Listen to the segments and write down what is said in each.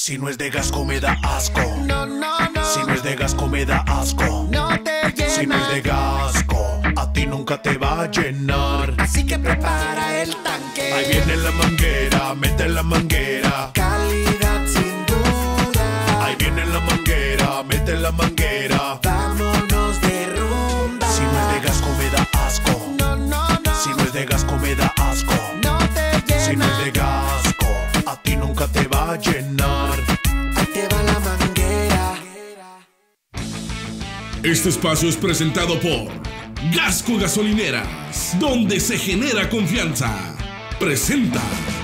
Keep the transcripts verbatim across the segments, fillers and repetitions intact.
Si no es de Gasco me da asco. No, no, no. Si no es de Gasco me da asco. No te llena. Si no es de Gasco, a ti nunca te va a llenar. Así que prepara el tanque. Ahí viene la manguera, mete la manguera. Calidad sin duda. Ahí viene la manguera, mete la manguera. Vámonos de rumba. Si no es de Gasco me da asco. No, no, no. Si no es de Gasco me da asco. No te llena. Si no es de Gasco, a ti nunca te va a llenar. Ahí te va la manguera. Este espacio es presentado por Gasco Gasolineras, donde se genera confianza. Presenta.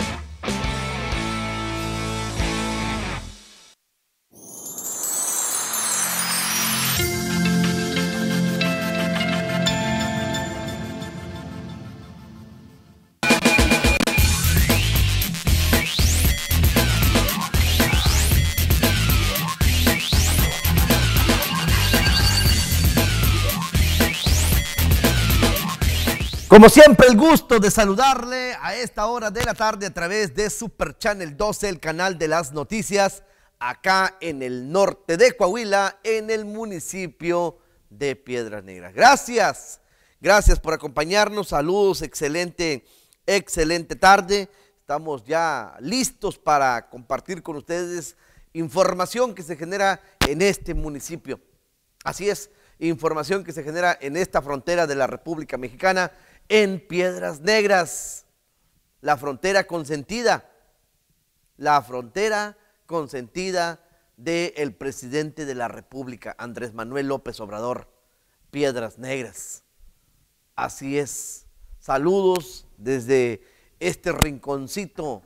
Como siempre, el gusto de saludarle a esta hora de la tarde a través de Super Channel doce, el canal de las noticias, acá en el norte de Coahuila, en el municipio de Piedras Negras. Gracias, gracias por acompañarnos, saludos, excelente, excelente tarde. Estamos ya listos para compartir con ustedes información que se genera en este municipio. Así es, información que se genera en esta frontera de la República Mexicana, en Piedras Negras, la frontera consentida, la frontera consentida del presidente de la República, Andrés Manuel López Obrador, Piedras Negras. Así es, saludos desde este rinconcito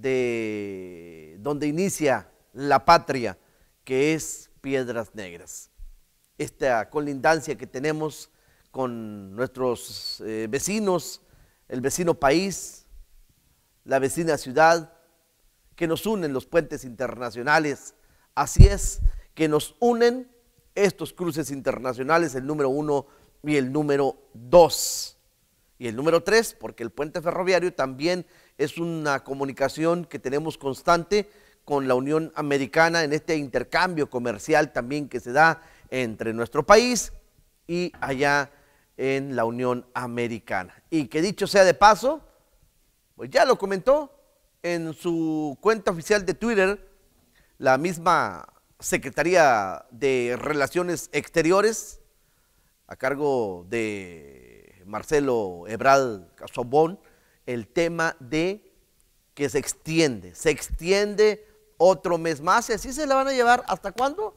de donde inicia la patria, que es Piedras Negras. Esta colindancia que tenemos con nuestros eh, vecinos, el vecino país, la vecina ciudad, que nos unen los puentes internacionales. Así es, que nos unen estos cruces internacionales, el número uno y el número dos. Y el número tres, porque el puente ferroviario también es una comunicación que tenemos constante con la Unión Americana en este intercambio comercial también que se da entre nuestro país y allá en la Unión Americana. Y que dicho sea de paso, pues ya lo comentó en su cuenta oficial de Twitter, la misma Secretaría de Relaciones Exteriores, a cargo de Marcelo Ebrard Casobón, el tema de que se extiende, se extiende otro mes más, y así se la van a llevar, ¿hasta cuándo?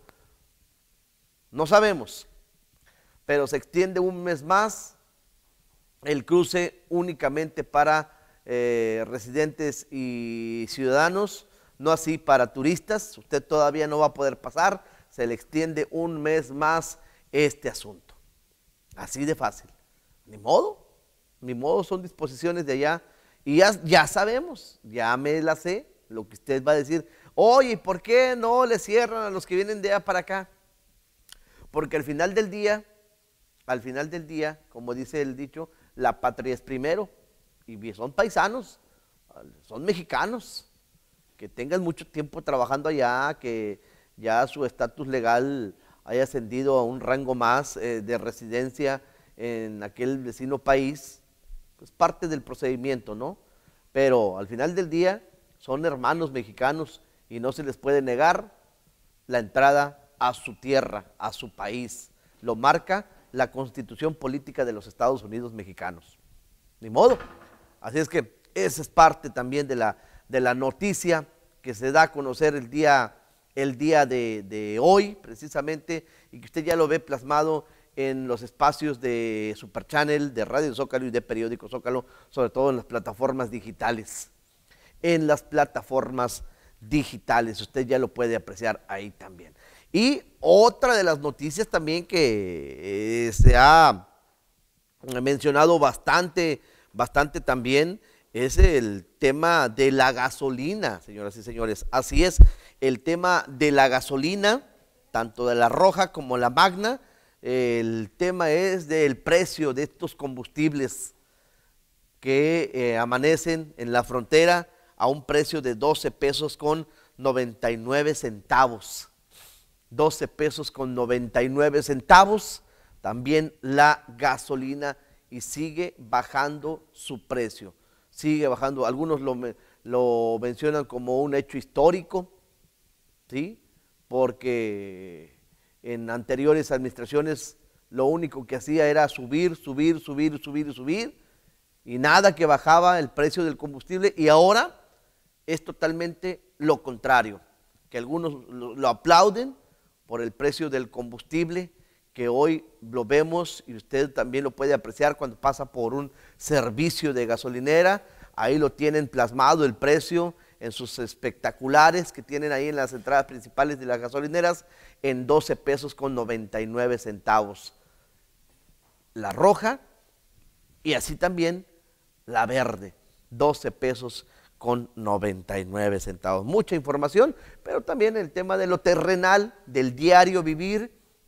No sabemos, pero se extiende un mes más el cruce únicamente para eh, residentes y ciudadanos, no así para turistas. Usted todavía no va a poder pasar, se le extiende un mes más este asunto. Así de fácil. Ni modo, ni modo, son disposiciones de allá y ya, ya sabemos, ya me la sé, lo que usted va a decir. Oye, ¿por qué no le cierran a los que vienen de allá para acá? Porque al final del día, al final del día, como dice el dicho, la patria es primero, y son paisanos, son mexicanos, que tengan mucho tiempo trabajando allá, que ya su estatus legal haya ascendido a un rango más eh, de residencia en aquel vecino país, pues parte del procedimiento, ¿no? Pero al final del día son hermanos mexicanos y no se les puede negar la entrada a su tierra, a su país. Lo marca la Constitución Política de los Estados Unidos Mexicanos. Ni modo. Así es que esa es parte también de la, de la noticia que se da a conocer el día, el día de, de hoy, precisamente, y que usted ya lo ve plasmado en los espacios de Super Channel, de Radio Zócalo y de Periódico Zócalo, sobre todo en las plataformas digitales. En las plataformas digitales, usted ya lo puede apreciar ahí también. Y otra de las noticias también que eh, se ha mencionado bastante, bastante también, es el tema de la gasolina, señoras y señores. Así es, el tema de la gasolina, tanto de la roja como la magna, el tema es del precio de estos combustibles que eh, amanecen en la frontera a un precio de doce pesos con noventa y nueve centavos. doce pesos con noventa y nueve centavos. También la gasolina y sigue bajando su precio. Sigue bajando. Algunos lo, lo mencionan como un hecho histórico, ¿sí? Porque en anteriores administraciones lo único que hacía era subir, subir, subir, subir, subir, y nada que bajaba el precio del combustible, y ahora es totalmente lo contrario, que algunos lo, lo aplauden por el precio del combustible, que hoy lo vemos y usted también lo puede apreciar cuando pasa por un servicio de gasolinera. Ahí lo tienen plasmado el precio en sus espectaculares que tienen ahí en las entradas principales de las gasolineras en doce pesos con noventa y nueve centavos. La roja y así también la verde, doce pesos con noventa y nueve centavos. Mucha información, pero también el tema de lo terrenal, del diario vivir,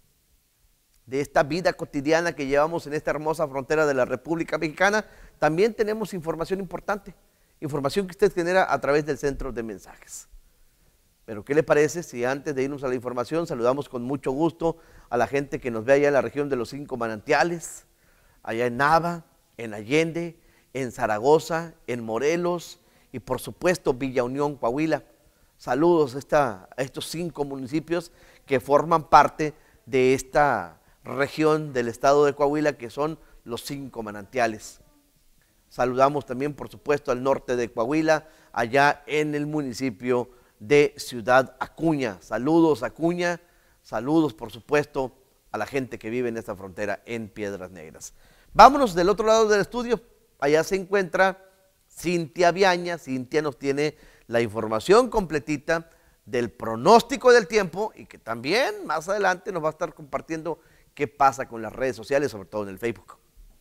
de esta vida cotidiana que llevamos en esta hermosa frontera de la República Mexicana. También tenemos información importante, información que usted genera a través del centro de mensajes. Pero ¿qué le parece si antes de irnos a la información saludamos con mucho gusto a la gente que nos ve allá en la región de los Cinco Manantiales, allá en Nava, en Allende, en Zaragoza, en Morelos y por supuesto Villa Unión, Coahuila? Saludos a, esta, a estos cinco municipios que forman parte de esta región del estado de Coahuila, que son los Cinco Manantiales. Saludamos también, por supuesto, al norte de Coahuila, allá en el municipio de Ciudad Acuña. Saludos, Acuña. Saludos, por supuesto, a la gente que vive en esta frontera en Piedras Negras. Vámonos del otro lado del estudio. Allá se encuentra Cintia Viaña. Cintia nos tiene la información completita del pronóstico del tiempo y que también más adelante nos va a estar compartiendo qué pasa con las redes sociales, sobre todo en el Facebook.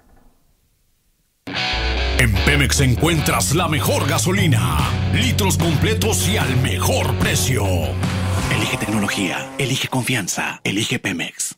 En Pemex encuentras la mejor gasolina, litros completos y al mejor precio. Elige tecnología, elige confianza, elige Pemex.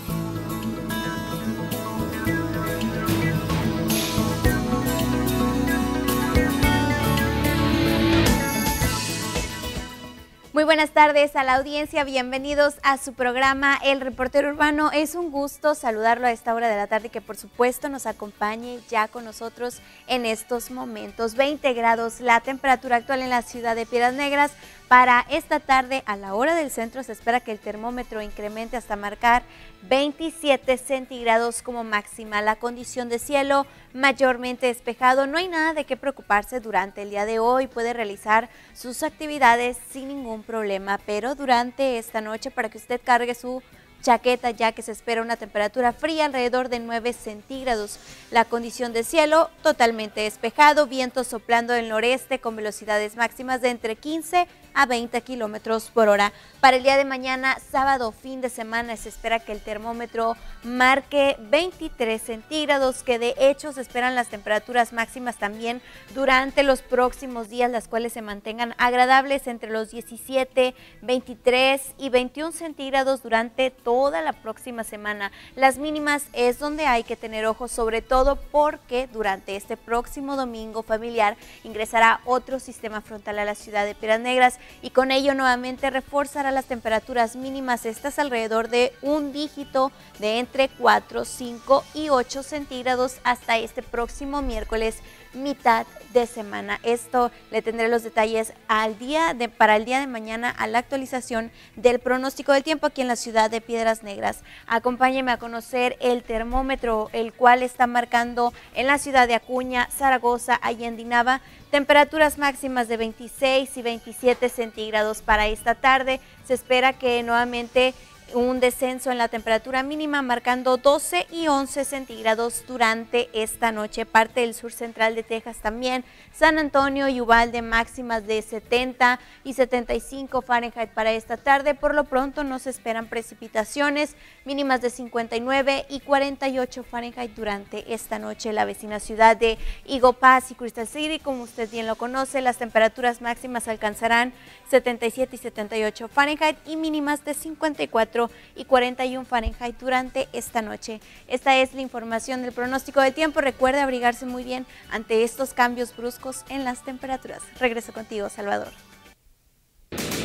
Muy buenas tardes a la audiencia, bienvenidos a su programa El Reportero Urbano. Es un gusto saludarlo a esta hora de la tarde y que por supuesto nos acompañe ya con nosotros en estos momentos. veinte grados la temperatura actual en la ciudad de Piedras Negras. Para esta tarde a la hora del centro se espera que el termómetro incremente hasta marcar veintisiete centígrados como máxima. La condición de cielo mayormente despejado, no hay nada de qué preocuparse durante el día de hoy, puede realizar sus actividades sin ningún problema, pero durante esta noche para que usted cargue su chaqueta, ya que se espera una temperatura fría alrededor de nueve centígrados. La condición de cielo totalmente despejado, viento soplando del noreste con velocidades máximas de entre quince a veinte kilómetros por hora. Para el día de mañana, sábado, fin de semana, se espera que el termómetro marque veintitrés centígrados, que de hecho se esperan las temperaturas máximas también durante los próximos días, las cuales se mantengan agradables entre los diecisiete, veintitrés y veintiún centígrados durante toda la próxima semana. Las mínimas es donde hay que tener ojo, sobre todo porque durante este próximo domingo familiar ingresará otro sistema frontal a la ciudad de Piedras Negras y con ello nuevamente reforzará las temperaturas mínimas, estas alrededor de un dígito de entre cuatro, cinco y ocho centígrados hasta este próximo miércoles, mitad de semana. Esto le tendré los detalles al día de, para el día de mañana a la actualización del pronóstico del tiempo aquí en la ciudad de Piedras Negras. Acompáñeme a conocer el termómetro, el cual está marcando en la ciudad de Acuña, Zaragoza, Allende y Nava, temperaturas máximas de veintiséis y veintisiete centígrados para esta tarde. Se espera que nuevamente un descenso en la temperatura mínima marcando doce y once centígrados durante esta noche. Parte del sur central de Texas también, San Antonio y Uvalde máximas de setenta y setenta y cinco Fahrenheit para esta tarde. Por lo pronto no se esperan precipitaciones, mínimas de cincuenta y nueve y cuarenta y ocho Fahrenheit durante esta noche. La vecina ciudad de Eagle Pass y Crystal City, como usted bien lo conoce, las temperaturas máximas alcanzarán setenta y siete y setenta y ocho Fahrenheit y mínimas de cincuenta y cuatro y cuarenta y uno Fahrenheit durante esta noche. Esta es la información del pronóstico del tiempo. Recuerde abrigarse muy bien ante estos cambios bruscos en las temperaturas. Regreso contigo, Salvador.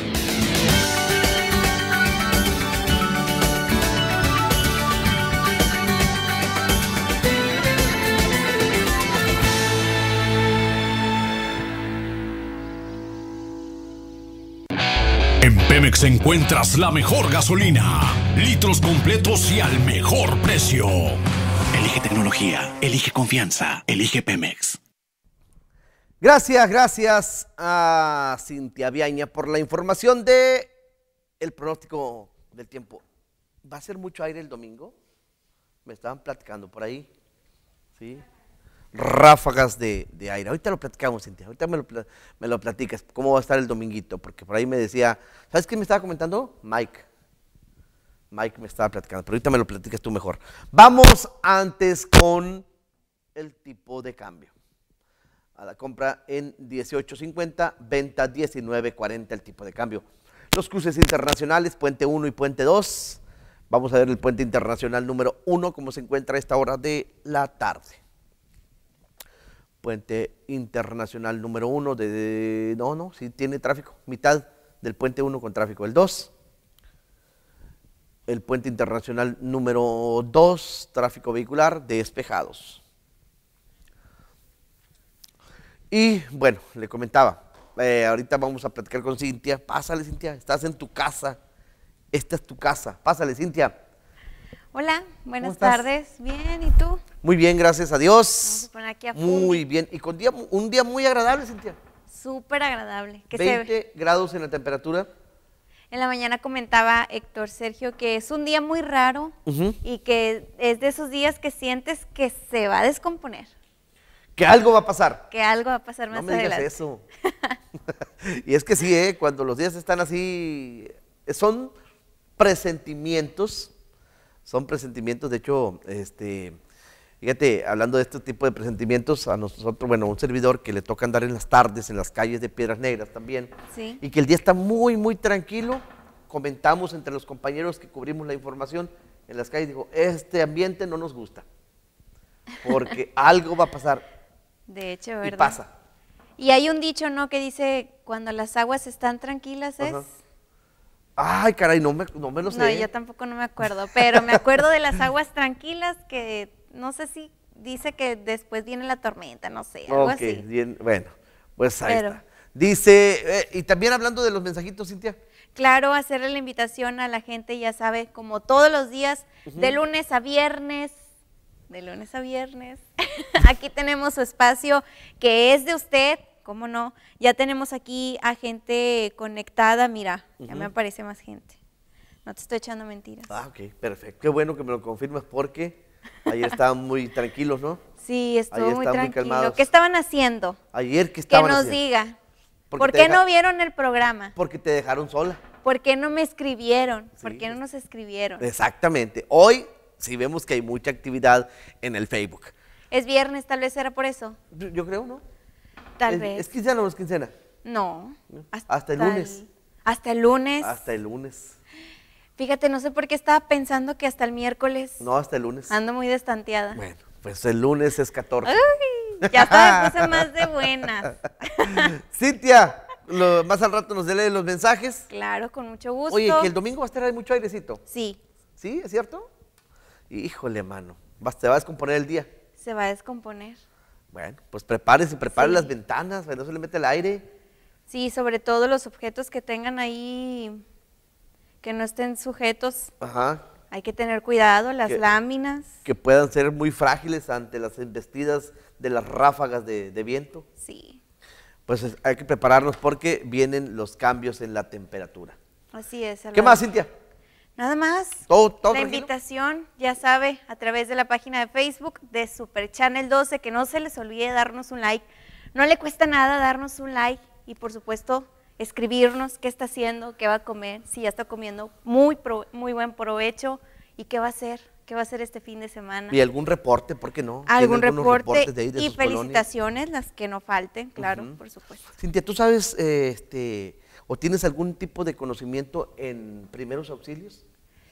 Pemex encuentras la mejor gasolina, litros completos y al mejor precio. Elige tecnología, elige confianza, elige Pemex. Gracias, gracias a Cintia Viaña por la información de el pronóstico del tiempo. ¿Va a ser mucho aire el domingo? Me estaban platicando por ahí, ¿sí? Ráfagas de, de aire. Ahorita lo platicamos, Cintia. Ahorita me lo, me lo platicas. ¿Cómo va a estar el dominguito? Porque por ahí me decía, ¿sabes qué me estaba comentando? Mike. Mike me estaba platicando, pero ahorita me lo platicas tú mejor. Vamos antes con el tipo de cambio. A la compra en dieciocho cincuenta, venta diecinueve cuarenta el tipo de cambio. Los cruces internacionales, puente uno y puente dos. Vamos a ver el puente internacional número uno, cómo se encuentra a esta hora de la tarde. Puente internacional número uno, de, de, no, no, sí tiene tráfico, mitad del puente uno con tráfico. El dos, el puente internacional número dos, tráfico vehicular, despejados. Y bueno, le comentaba, eh, ahorita vamos a platicar con Cintia. Pásale, Cintia, estás en tu casa, esta es tu casa, pásale, Cintia. Hola, buenas tardes, bien, ¿y tú? Muy bien, gracias a Dios. Vamos a poner aquí a Muy bien, y con día, un día muy agradable, Cintia. Súper agradable. Que veinte grados en la temperatura. En la mañana comentaba Héctor Sergio que es un día muy raro uh-huh. y que es de esos días que sientes que se va a descomponer. Que algo va a pasar. Que algo va a pasar más adelante. No me digas eso. Y es que sí, ¿eh? Cuando los días están así, son presentimientos, son presentimientos, de hecho, este, fíjate, hablando de este tipo de presentimientos, a nosotros, bueno, un servidor que le toca andar en las tardes, en las calles de Piedras Negras también, sí. Y que el día está muy, muy tranquilo, comentamos entre los compañeros que cubrimos la información en las calles, digo, este ambiente no nos gusta, porque algo va a pasar. De hecho, ¿verdad? Y pasa. Y hay un dicho, ¿no?, que dice, cuando las aguas están tranquilas es... Ajá. Ay, caray, no me, no me lo sé. No, yo tampoco no me acuerdo, pero me acuerdo de las aguas tranquilas que no sé si dice que después viene la tormenta, no sé, algo Ok, así. bien, bueno, pues ahí Pero, está. Dice, eh, y también hablando de los mensajitos, Cintia. Claro, hacerle la invitación a la gente, ya sabe, como todos los días, uh-huh. de lunes a viernes, de lunes a viernes, aquí tenemos su espacio que es de usted, ¿cómo no? Ya tenemos aquí a gente conectada, mira, uh-huh. ya me aparece más gente. No te estoy echando mentiras. Ah, ok, perfecto. Qué bueno que me lo confirmas porque ayer estaban muy tranquilos, ¿no? Sí, estuvo ayer muy tranquilo. Muy ¿Qué estaban haciendo? Ayer, ¿qué estaban haciendo? Que nos haciendo? diga. ¿Por qué deja... no vieron el programa? Porque te dejaron sola. ¿Por qué no me escribieron? Sí. ¿Por qué no nos escribieron? Exactamente. Hoy sí vemos que hay mucha actividad en el Facebook. Es viernes, tal vez era por eso. Yo, yo creo, ¿no? Tal ¿Es, vez. ¿Es quincena o no es quincena? No. Hasta, hasta el lunes. El, hasta el lunes. Hasta el lunes. Fíjate, no sé por qué estaba pensando que hasta el miércoles. No, hasta el lunes. Ando muy destanteada. Bueno, pues el lunes es catorce. Uy, ya hasta me puse más de buenas. Cintia, lo, más al rato nos lee los mensajes. Claro, con mucho gusto. Oye, que el domingo va a estar ahí mucho airecito. Sí. ¿Sí? ¿Es cierto? Híjole, mano. Te va a descomponer el día. Se va a descomponer. Bueno, pues prepárese, prepare sí. las ventanas, no se le mete el aire. Sí, sobre todo los objetos que tengan ahí, que no estén sujetos. Ajá. Hay que tener cuidado, las que, láminas. Que puedan ser muy frágiles ante las embestidas de las ráfagas de, de viento. Sí. Pues hay que prepararnos porque vienen los cambios en la temperatura. Así es. ¿Qué más, Cintia? Nada más. ¿Todo, todo la tranquilo? Invitación, ya sabe, a través de la página de Facebook de Super Channel doce, que no se les olvide darnos un like. No le cuesta nada darnos un like y, por supuesto, escribirnos qué está haciendo, qué va a comer, si ya está comiendo, muy, pro, muy buen provecho y qué va a hacer, qué va a hacer este fin de semana. Y algún reporte, ¿por qué no? Algún reporte de ahí de y sus felicitaciones, colonias? Las que no falten, claro, uh-huh. por supuesto. Cintia, ¿tú sabes eh, este, o tienes algún tipo de conocimiento en primeros auxilios?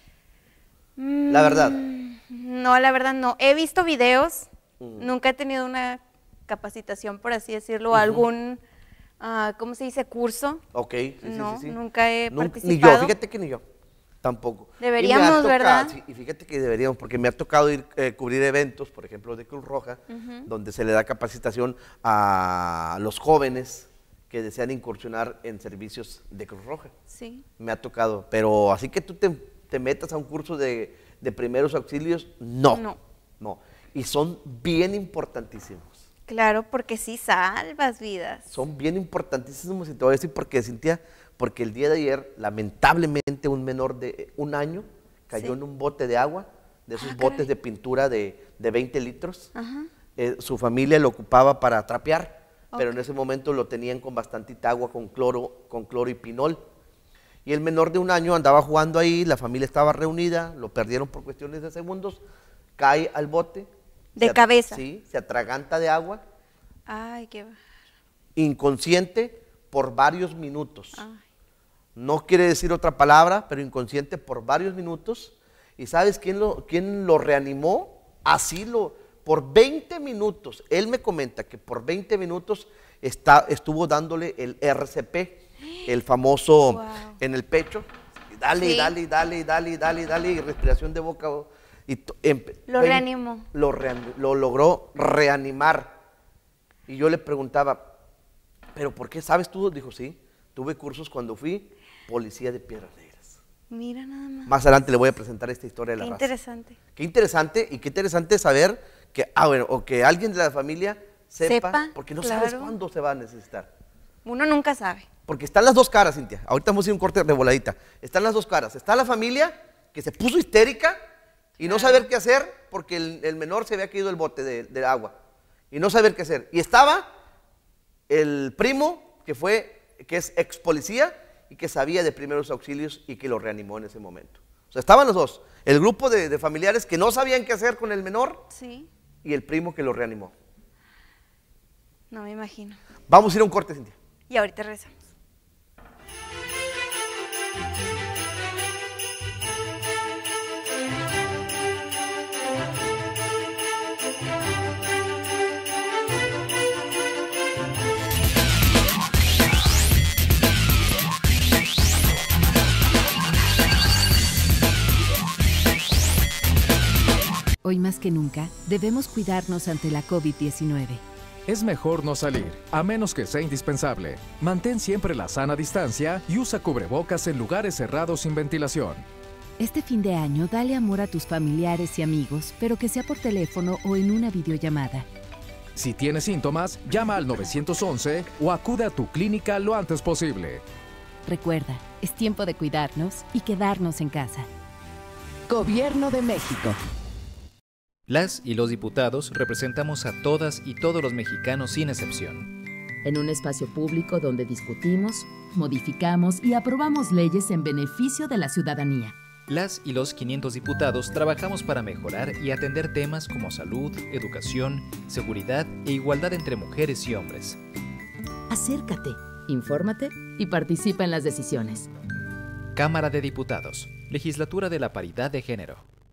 Mm, la verdad. No, la verdad no. He visto videos, uh-huh. nunca he tenido una capacitación, por así decirlo, uh-huh. algún, uh, ¿cómo se dice? Curso. Ok, sí, no, sí, sí, sí. nunca he nunca, participado. Ni yo, fíjate que ni yo, tampoco. Deberíamos, tocado, ¿verdad? Sí, y fíjate que deberíamos, porque me ha tocado ir eh, cubrir eventos, por ejemplo, de Cruz Roja, uh-huh. donde se le da capacitación a los jóvenes que desean incursionar en servicios de Cruz Roja. Sí. Me ha tocado, pero así que tú te, te metas a un curso de, de primeros auxilios, no, No. no. Y son bien importantísimos. Claro, porque sí salvas vidas. Son bien importantísimos y te voy a decir por qué, Cintia, porque el día de ayer, lamentablemente, un menor de un año cayó Sí. en un bote de agua, de esos Ah, botes caray. de pintura de, de veinte litros. Ajá. Eh, su familia lo ocupaba para trapear, pero Ok. en ese momento lo tenían con bastantita agua, con cloro, con cloro y pinol. Y el menor de un año andaba jugando ahí, la familia estaba reunida, lo perdieron por cuestiones de segundos, cae al bote. De se at- cabeza. Sí, se atraganta de agua, Ay, qué... inconsciente por varios minutos. Ay. No quiere decir otra palabra, pero inconsciente por varios minutos. ¿Y sabes quién lo, quién lo reanimó? Así lo, por veinte minutos. Él me comenta que por veinte minutos está, estuvo dándole el R C P, el famoso Wow. en el pecho. Y dale, y Sí. dale, y dale, y dale, y dale, y dale, y respiración de boca. Y to- empe- Lo vein- reanimó. Lo, rean- lo logró reanimar. Y yo le preguntaba, ¿pero por qué? ¿Sabes tú? Dijo, sí, tuve cursos cuando fui policía de Piedras Negras. Mira nada más. Más adelante le voy a presentar esta historia de la Qué raza. interesante. Qué interesante y qué interesante saber que, ah, bueno, o que alguien de la familia sepa, Sepa, porque no sabes claro. cuándo se va a necesitar. Uno nunca sabe. Porque están las dos caras, Cintia. Ahorita vamos a ir a un corte de voladita. Están las dos caras. Está la familia que se puso histérica y no saber qué hacer porque el, el menor se había caído el bote de, de agua. Y no saber qué hacer. Y estaba el primo que fue, que es ex policía y que sabía de primeros auxilios y que lo reanimó en ese momento. O sea, estaban los dos. El grupo de, de familiares que no sabían qué hacer con el menor Sí. y el primo que lo reanimó. No me imagino. Vamos a ir a un corte, Cintia. Y ahorita regresamos. Hoy más que nunca, debemos cuidarnos ante la COVID diecinueve. Es mejor no salir, a menos que sea indispensable. Mantén siempre la sana distancia y usa cubrebocas en lugares cerrados sin ventilación. Este fin de año, dale amor a tus familiares y amigos, pero que sea por teléfono o en una videollamada. Si tienes síntomas, llama al nueve once o acude a tu clínica lo antes posible. Recuerda, es tiempo de cuidarnos y quedarnos en casa. Gobierno de México. Las y los diputados representamos a todas y todos los mexicanos sin excepción. En un espacio público donde discutimos, modificamos y aprobamos leyes en beneficio de la ciudadanía. Las y los quinientos diputados trabajamos para mejorar y atender temas como salud, educación, seguridad e igualdad entre mujeres y hombres. Acércate, infórmate y participa en las decisiones. Cámara de Diputados, Legislatura de la Paridad de Género.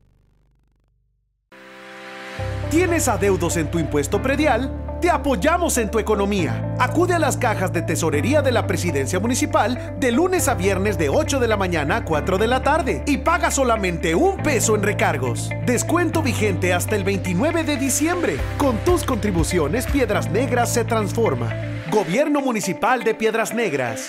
¿Tienes adeudos en tu impuesto predial? Te apoyamos en tu economía. Acude a las cajas de tesorería de la Presidencia Municipal de lunes a viernes de ocho de la mañana a cuatro de la tarde y paga solamente un peso en recargos. Descuento vigente hasta el veintinueve de diciembre. Con tus contribuciones, Piedras Negras se transforma. Gobierno Municipal de Piedras Negras.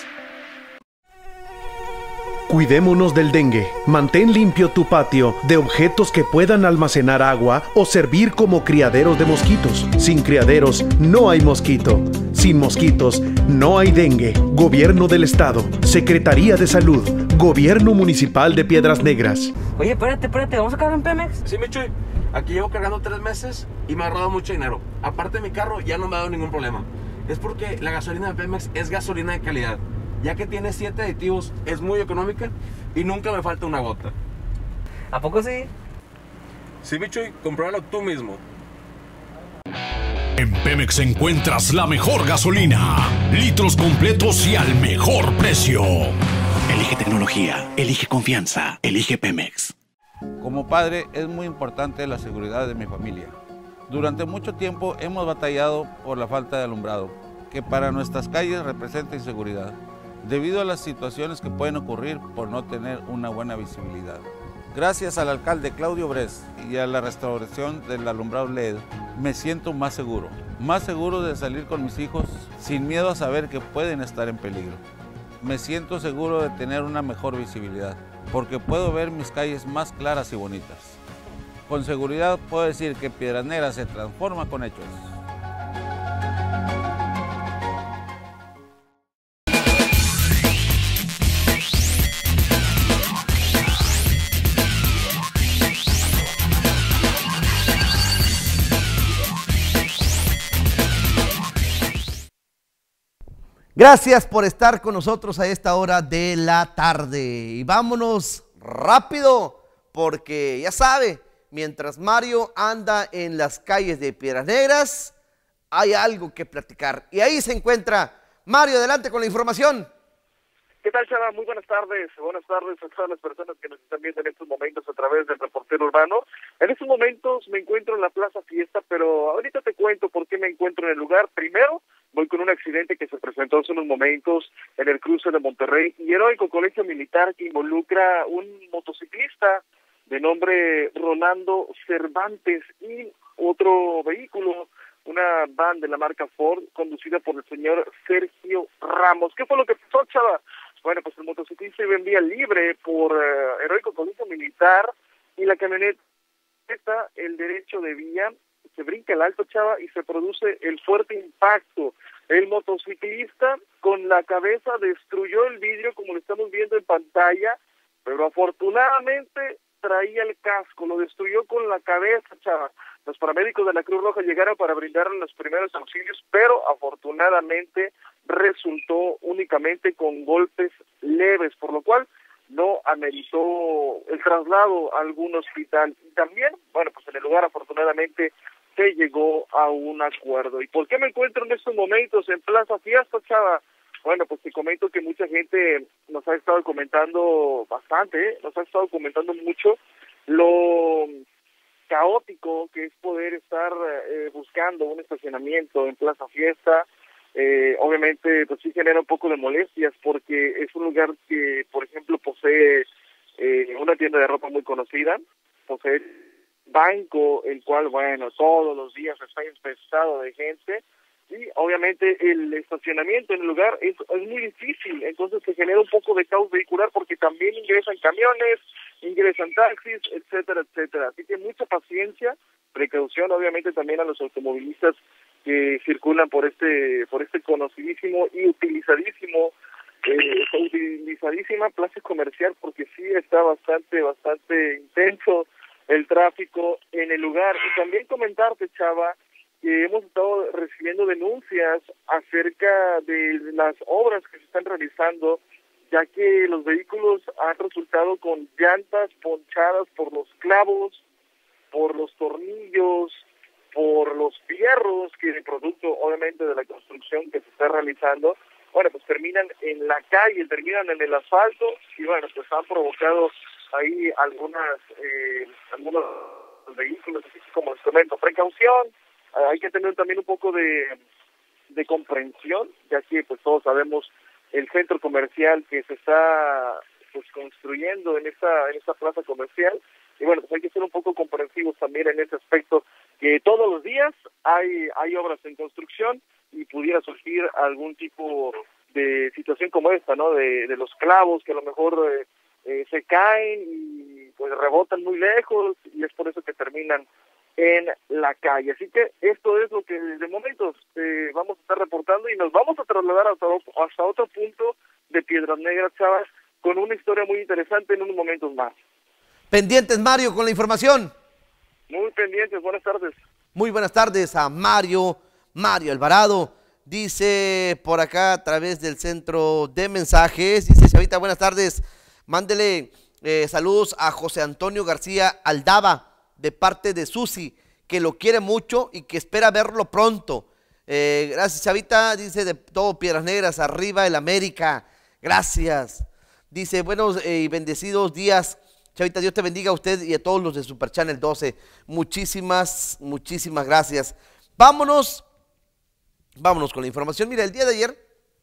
Cuidémonos del dengue. Mantén limpio tu patio de objetos que puedan almacenar agua o servir como criaderos de mosquitos. Sin criaderos no hay mosquito. Sin mosquitos no hay dengue. Gobierno del Estado. Secretaría de Salud. Gobierno Municipal de Piedras Negras. Oye, espérate, espérate, ¿vamos a cargar en Pemex? Sí, Michuy. Aquí llevo cargando tres meses y me ha ahorrado mucho dinero. Aparte, mi carro ya no me ha dado ningún problema. Es porque la gasolina de Pemex es gasolina de calidad. Ya que tiene siete aditivos, es muy económica y nunca me falta una gota. ¿A poco sí? Sí, Michuy, compruébalo tú mismo. En Pemex encuentras la mejor gasolina, litros completos y al mejor precio. Elige tecnología, elige confianza, elige Pemex. Como padre es muy importante la seguridad de mi familia. Durante mucho tiempo hemos batallado por la falta de alumbrado, que para nuestras calles representa inseguridad, debido a las situaciones que pueden ocurrir por no tener una buena visibilidad. Gracias al alcalde Claudio Bres y a la restauración del alumbrado L E D, me siento más seguro. más seguro de salir con mis hijos sin miedo a saber que pueden estar en peligro. Me siento seguro de tener una mejor visibilidad, porque puedo ver mis calles más claras y bonitas. Con seguridad puedo decir que Piedras Negras se transforma con hechos. Gracias por estar con nosotros a esta hora de la tarde. Y vámonos rápido, porque ya sabe, mientras Mario anda en las calles de Piedras Negras, hay algo que platicar. Y ahí se encuentra Mario, adelante con la información. ¿Qué tal, Chava? Muy buenas tardes. Buenas tardes a todas las personas que nos están viendo en estos momentos a través del Reportero Urbano. En estos momentos me encuentro en la Plaza Fiesta, pero ahorita te cuento por qué me encuentro en el lugar. Primero, voy con un accidente que se presentó hace unos momentos en el cruce de Monterrey y Heroico Colegio Militar, que involucra un motociclista de nombre Rolando Cervantes y otro vehículo, una van de la marca Ford, conducida por el señor Sergio Ramos. ¿Qué fue lo que pasó, Chava? Bueno, pues el motociclista iba en vía libre por uh, Heroico Colegio Militar y la camioneta, el derecho de vía, se brinca el alto, Chava, y se produce el fuerte impacto. El motociclista con la cabeza destruyó el vidrio, como lo estamos viendo en pantalla, pero afortunadamente traía el casco, lo destruyó con la cabeza, Chava. Los paramédicos de la Cruz Roja llegaron para brindarle los primeros auxilios, pero afortunadamente resultó únicamente con golpes leves, por lo cual no ameritó el traslado a algún hospital. Y también, bueno, pues en el lugar afortunadamente se llegó a un acuerdo. ¿Y por qué me encuentro en estos momentos en Plaza Fiesta, Chava? Bueno, pues te comento que mucha gente nos ha estado comentando bastante, ¿eh? nos ha estado comentando mucho lo caótico que es poder estar eh, buscando un estacionamiento en Plaza Fiesta. Eh, obviamente, pues sí genera un poco de molestias porque es un lugar que, por ejemplo, posee eh, una tienda de ropa muy conocida, posee banco, el cual, bueno, todos los días está infestado de gente, y obviamente el estacionamiento en el lugar es, es muy difícil, entonces se genera un poco de caos vehicular porque también ingresan camiones, ingresan taxis, etcétera, etcétera. Así que mucha paciencia, precaución, obviamente también a los automovilistas que circulan por este por este conocidísimo y utilizadísimo eh, utilizadísima plaza comercial, porque sí está bastante bastante intenso el tráfico en el lugar. Y también comentarte, Chava, que hemos estado recibiendo denuncias acerca de las obras que se están realizando, ya que los vehículos han resultado con llantas ponchadas por los clavos, por los tornillos, por los fierros, que de producto obviamente de la construcción que se está realizando, bueno, pues terminan en la calle, terminan en el asfalto, y bueno, pues han provocado ahí algunas eh, algunos vehículos, así como les comento, precaución, eh, hay que tener también un poco de, de comprensión, ya que pues todos sabemos el centro comercial que se está pues construyendo en esta en esta plaza comercial, y bueno, pues hay que ser un poco comprensivos también en ese aspecto, que todos los días hay hay obras en construcción y pudiera surgir algún tipo de situación como esta, ¿no? De, de los clavos que a lo mejor eh, eh, se caen y pues rebotan muy lejos, y es por eso que terminan en la calle. Así que esto es lo que de momento eh, vamos a estar reportando, y nos vamos a trasladar hasta, hasta otro punto de Piedras Negras, Chavas, con una historia muy interesante en unos momentos más. Pendientes, Mario, con la información. Muy pendientes, buenas tardes. Muy buenas tardes a Mario, Mario Alvarado. Dice por acá a través del centro de mensajes, dice Chavita, buenas tardes, mándele eh, saludos a José Antonio García Aldaba, de parte de Susi, que lo quiere mucho y que espera verlo pronto. Eh, gracias, Chavita, dice de todo Piedras Negras, arriba el América, gracias. Dice, buenos y eh, bendecidos días, Chavita, Dios te bendiga a usted y a todos los de Super Channel doce. Muchísimas, muchísimas gracias. Vámonos, vámonos con la información. Mira, el día de ayer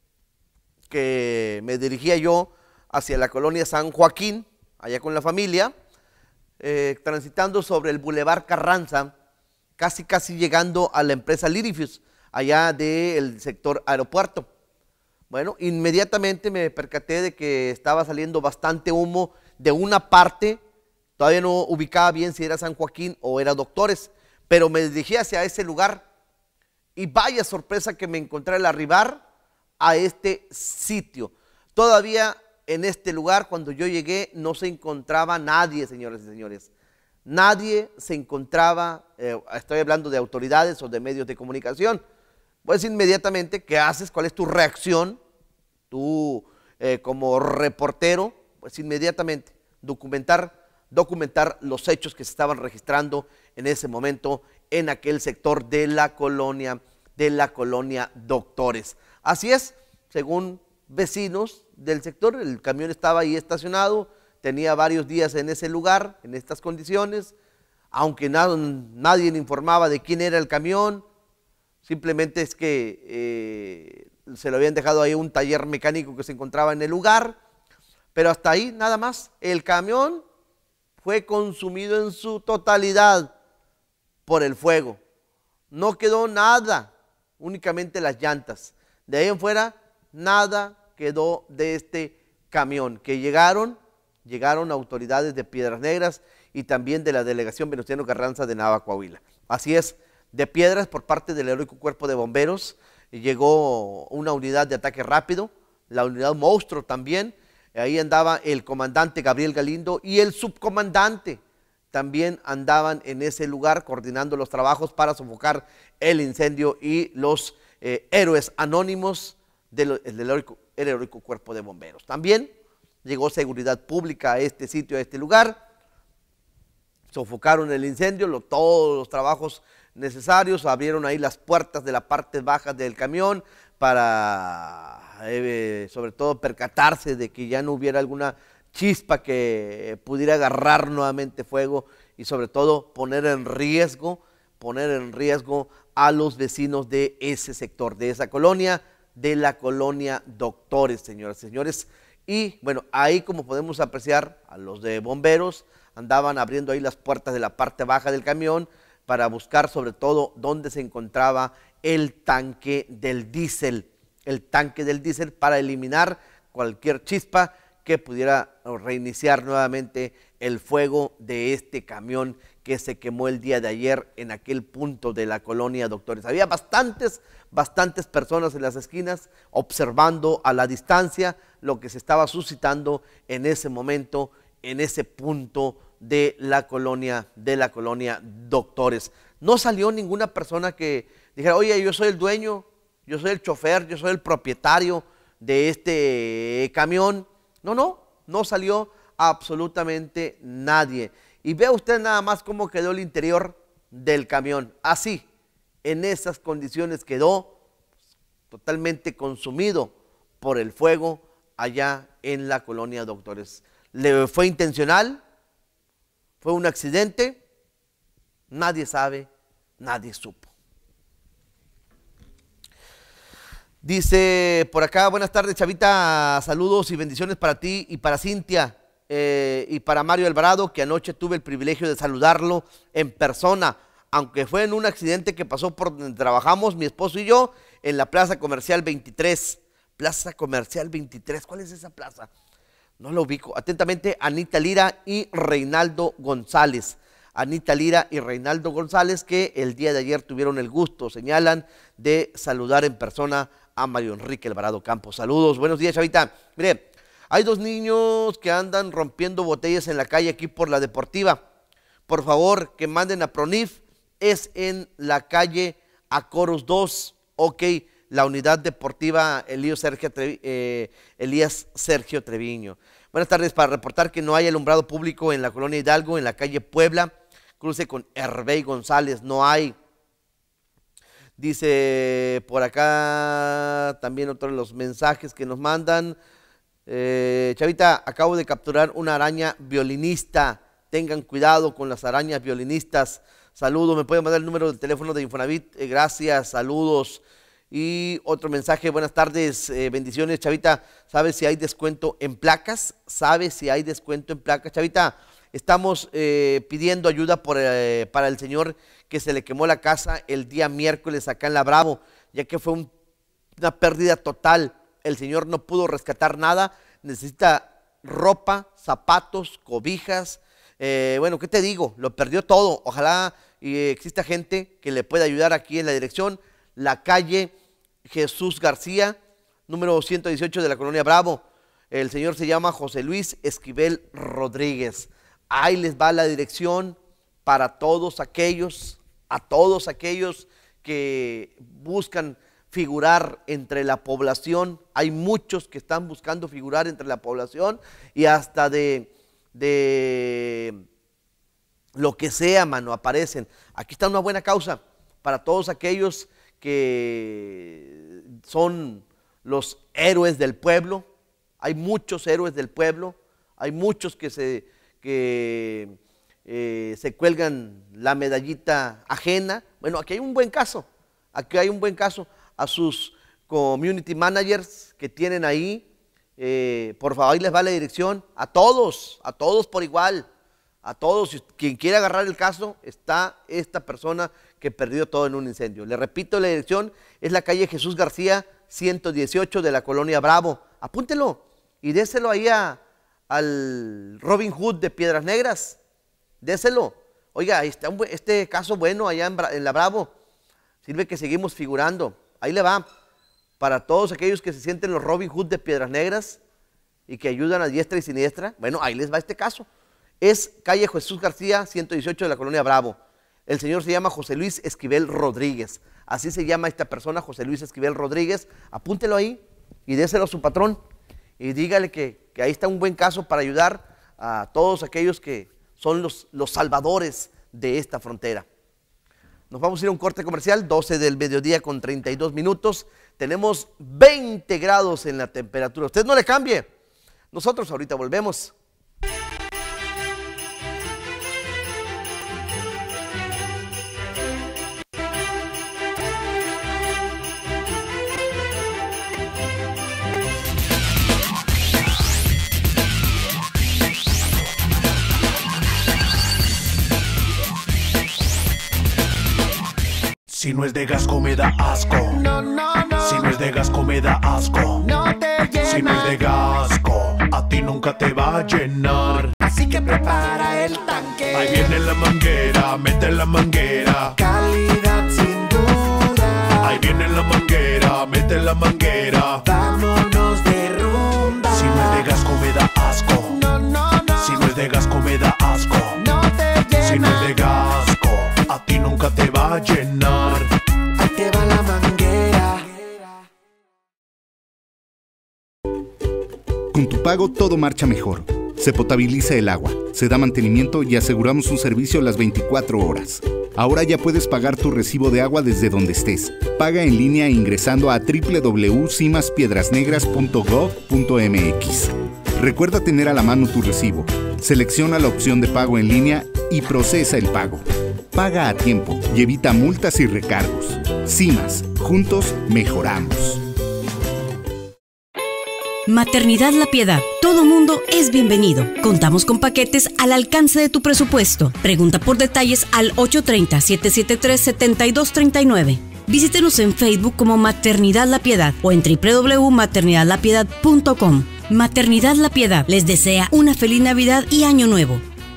que me dirigía yo hacia la colonia San Joaquín, allá con la familia, eh, transitando sobre el Boulevard Carranza, casi casi llegando a la empresa Lirifius, allá del sector aeropuerto. Bueno, inmediatamente me percaté de que estaba saliendo bastante humo de una parte, todavía no ubicaba bien si era San Joaquín o era Doctores, pero me dirigí hacia ese lugar y vaya sorpresa que me encontré al arribar a este sitio. Todavía en este lugar, cuando yo llegué, no se encontraba nadie, señores y señores. Nadie se encontraba, eh, estoy hablando de autoridades o de medios de comunicación. Pues inmediatamente, ¿qué haces? ¿Cuál es tu reacción? Tú, eh, como reportero, pues inmediatamente documentar, documentar los hechos que se estaban registrando en ese momento en aquel sector de la colonia, de la colonia Doctores. Así es, según vecinos del sector, el camión estaba ahí estacionado, tenía varios días en ese lugar, en estas condiciones, aunque nada, nadie informaba de quién era el camión, simplemente es que eh, se lo habían dejado ahí a un taller mecánico que se encontraba en el lugar, pero hasta ahí nada más. El camión fue consumido en su totalidad por el fuego. No quedó nada, únicamente las llantas. De ahí en fuera, nada quedó de este camión. Que llegaron, llegaron autoridades de Piedras Negras y también de la delegación Venustiano Carranza de Nava, Coahuila. Así es, de Piedras, por parte del heroico cuerpo de bomberos, llegó una unidad de ataque rápido, la unidad Monstruo también. Ahí andaba el comandante Gabriel Galindo y el subcomandante también andaban en ese lugar coordinando los trabajos para sofocar el incendio y los eh, héroes anónimos del, del heroico, el heroico cuerpo de bomberos. También llegó seguridad pública a este sitio, a este lugar, sofocaron el incendio, lo, todos los trabajos necesarios, abrieron ahí las puertas de la parte baja del camión para eh, sobre todo percatarse de que ya no hubiera alguna chispa que pudiera agarrar nuevamente fuego y sobre todo poner en riesgo, poner en riesgo a los vecinos de ese sector, de esa colonia, de la colonia Doctores, señoras y señores. Y bueno, ahí como podemos apreciar, a los de bomberos andaban abriendo ahí las puertas de la parte baja del camión para buscar sobre todo dónde se encontraba el tanque del diésel, el tanque del diésel para eliminar cualquier chispa que pudiera reiniciar nuevamente el fuego de este camión que se quemó el día de ayer en aquel punto de la colonia Doctores. Había bastantes, bastantes personas en las esquinas observando a la distancia lo que se estaba suscitando en ese momento, en ese punto de la colonia, de la colonia Doctores. No salió ninguna persona que dijera, oye, yo soy el dueño, yo soy el chofer, yo soy el propietario de este camión. No, no, no salió absolutamente nadie. Y vea usted nada más cómo quedó el interior del camión. Así, en esas condiciones quedó totalmente consumido por el fuego allá en la colonia Doctores. ¿Le fue intencional? ¿Fue un accidente? Nadie sabe, nadie supo. Dice por acá, buenas tardes, Chavita, saludos y bendiciones para ti y para Cintia eh, y para Mario Alvarado, que anoche tuve el privilegio de saludarlo en persona, aunque fue en un accidente que pasó por donde trabajamos mi esposo y yo, en la Plaza Comercial veintitrés. Plaza Comercial veintitrés, ¿cuál es esa plaza? No lo ubico. Atentamente, Anita Lira y Reinaldo González. Anita Lira y Reinaldo González, que el día de ayer tuvieron el gusto, señalan, de saludar en persona a Mario Enrique Alvarado Campos. Saludos, buenos días, Chavita. Mire, hay dos niños que andan rompiendo botellas en la calle aquí por la Deportiva. Por favor, que manden a Pronif, es en la calle Acoros dos, ok, la unidad deportiva Elías Sergio, Trevi, eh, Elías Sergio Treviño. Buenas tardes, para reportar que no hay alumbrado público en la colonia Hidalgo, en la calle Puebla, cruce con Hervey González, no hay. Dice por acá también otro de los mensajes que nos mandan. Eh, Chavita, acabo de capturar una araña violinista. Tengan cuidado con las arañas violinistas. Saludos, me puede mandar el número del teléfono de Infonavit. Eh, gracias, saludos. Y otro mensaje, buenas tardes, eh, bendiciones, Chavita. ¿Sabe si hay descuento en placas? ¿Sabe si hay descuento en placas, Chavita? Estamos eh, pidiendo ayuda por, eh, para el señor que se le quemó la casa el día miércoles acá en La Bravo, ya que fue un, una pérdida total. El señor no pudo rescatar nada, necesita ropa, zapatos, cobijas, eh, bueno, ¿qué te digo? Lo perdió todo. Ojalá eh, exista gente que le pueda ayudar aquí en la dirección, la calle Jesús García, número ciento dieciocho de la Colonia Bravo. El señor se llama José Luis Esquivel Rodríguez. Ahí les va la dirección para todos aquellos, a todos aquellos que buscan figurar entre la población. Hay muchos que están buscando figurar entre la población y hasta de, de lo que sea, mano, aparecen. Aquí está una buena causa para todos aquellos que son los héroes del pueblo. Hay muchos héroes del pueblo, hay muchos que se, que, eh, se cuelgan la medallita ajena. Bueno, aquí hay un buen caso, aquí hay un buen caso. A sus community managers que tienen ahí, eh, por favor, ahí les va la dirección, a todos, a todos por igual, a todos. Quien quiera agarrar el caso, está esta persona que perdió todo en un incendio. Le repito, la dirección es la calle Jesús García, ciento dieciocho de la Colonia Bravo. Apúntelo y déselo ahí a, al Robin Hood de Piedras Negras, déselo. Oiga, ahí está un, este caso bueno allá en, en La Bravo, sirve que seguimos figurando. Ahí le va, para todos aquellos que se sienten los Robin Hood de Piedras Negras y que ayudan a diestra y siniestra. Bueno, ahí les va este caso. Es calle Jesús García, ciento dieciocho de la Colonia Bravo. El señor se llama José Luis Esquivel Rodríguez. Así se llama esta persona, José Luis Esquivel Rodríguez. Apúntelo ahí y déselo a su patrón. Y dígale que, que ahí está un buen caso para ayudar a todos aquellos que son los, los salvadores de esta frontera. Nos vamos a ir a un corte comercial, doce del mediodía con treinta y dos minutos. Tenemos veinte grados en la temperatura. Usted no le cambie. Nosotros ahorita volvemos. Si no es de Gasco me da asco. No, no, no. Si no es de Gasco me da asco. No te llena. Si no es de Gasco, a ti nunca te va a llenar. Así que prepara el tanque. Ahí viene la manguera, mete la manguera. Calidad sin duda. Ahí viene la manguera, mete la manguera. Vámonos de rumba. Si no es de Gasco me da asco. No, no, no. Si no es de Gasco me da asco. No te llena. Si no es de Gasco, a ti nunca te va a llenar. Ahí te va la manguera. Con tu pago todo marcha mejor. Se potabiliza el agua, se da mantenimiento y aseguramos un servicio las veinticuatro horas. Ahora ya puedes pagar tu recibo de agua desde donde estés. Paga en línea ingresando a doble u doble u doble u punto cimas piedras negras punto gov punto m x. Recuerda tener a la mano tu recibo. Selecciona la opción de pago en línea y procesa el pago. Paga a tiempo y evita multas y recargos. CIMAS, juntos mejoramos. Maternidad La Piedad. Todo mundo es bienvenido. Contamos con paquetes al alcance de tu presupuesto. Pregunta por detalles al ocho tres cero, siete siete tres, siete dos tres nueve. Visítenos en Facebook como Maternidad La Piedad o en doble u doble u doble u punto maternidad la piedad punto com. Maternidad La Piedad les desea una feliz Navidad y Año Nuevo.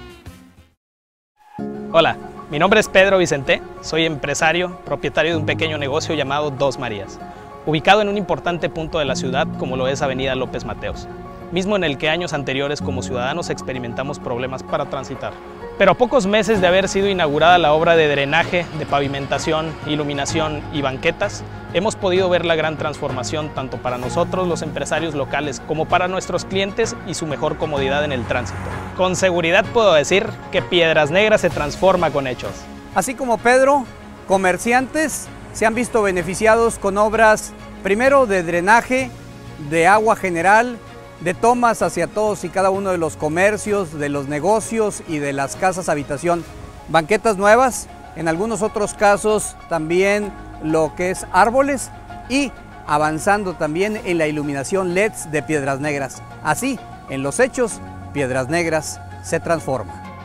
Hola, mi nombre es Pedro Vicente. Soy empresario, propietario de un pequeño negocio llamado Dos Marías, ubicado en un importante punto de la ciudad como lo es Avenida López Mateos, mismo en el que años anteriores como ciudadanos experimentamos problemas para transitar. Pero a pocos meses de haber sido inaugurada la obra de drenaje, de pavimentación, iluminación y banquetas, hemos podido ver la gran transformación tanto para nosotros los empresarios locales como para nuestros clientes y su mejor comodidad en el tránsito. Con seguridad puedo decir que Piedras Negras se transforma con hechos. Así como Pedro, comerciantes se han visto beneficiados con obras, primero de drenaje, de agua general, de tomas hacia todos y cada uno de los comercios, de los negocios y de las casas habitación, banquetas nuevas, en algunos otros casos también lo que es árboles y avanzando también en la iluminación L E Ds de Piedras Negras. Así, en los hechos, Piedras Negras se transforma.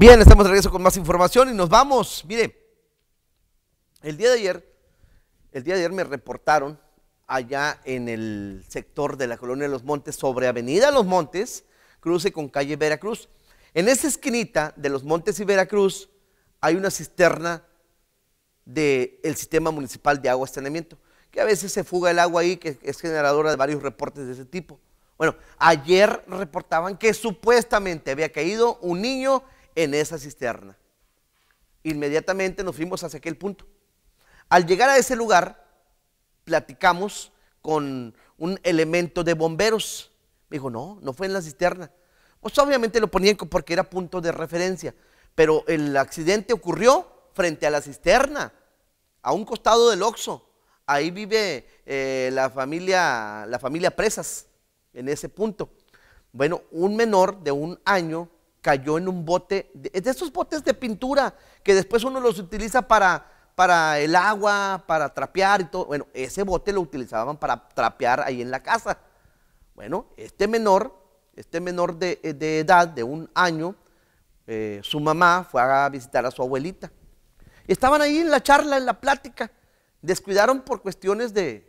Bien, estamos de regreso con más información y nos vamos. Mire, el día de ayer, el día de ayer me reportaron allá en el sector de la Colonia de los Montes, sobre Avenida Los Montes, cruce con calle Veracruz. En esa esquinita de Los Montes y Veracruz hay una cisterna del sistema municipal de agua y saneamiento, que a veces se fuga el agua ahí, que es generadora de varios reportes de ese tipo. Bueno, ayer reportaban que supuestamente había caído un niño en esa cisterna. Inmediatamente nos fuimos hacia aquel punto. Al llegar a ese lugar, platicamos con un elemento de bomberos. Me dijo, no, no fue en la cisterna. Pues obviamente lo ponían porque era punto de referencia, pero el accidente ocurrió frente a la cisterna, a un costado del Oxxo. Ahí vive eh, la familia, la familia Presas, en ese punto. Bueno, un menor de un año cayó en un bote, de, de esos botes de pintura que después uno los utiliza para, para el agua, para trapear y todo. Bueno, ese bote lo utilizaban para trapear ahí en la casa. Bueno, este menor, este menor de, de edad, de un año, eh, su mamá fue a visitar a su abuelita. Y estaban ahí en la charla, en la plática. Descuidaron por cuestiones de,